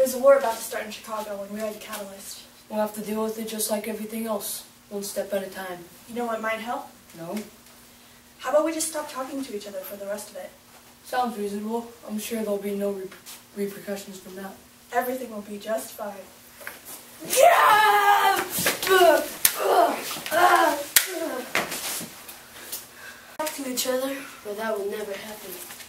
There's a war about to start in Chicago, and we are the catalyst. We'll have to deal with it just like everything else, one step at a time. You know what might help? No? How about we just stop talking to each other for the rest of it? Sounds reasonable. I'm sure there'll be no repercussions from that. Everything will be just fine. Yeah! Talk to each other, or that will never happen.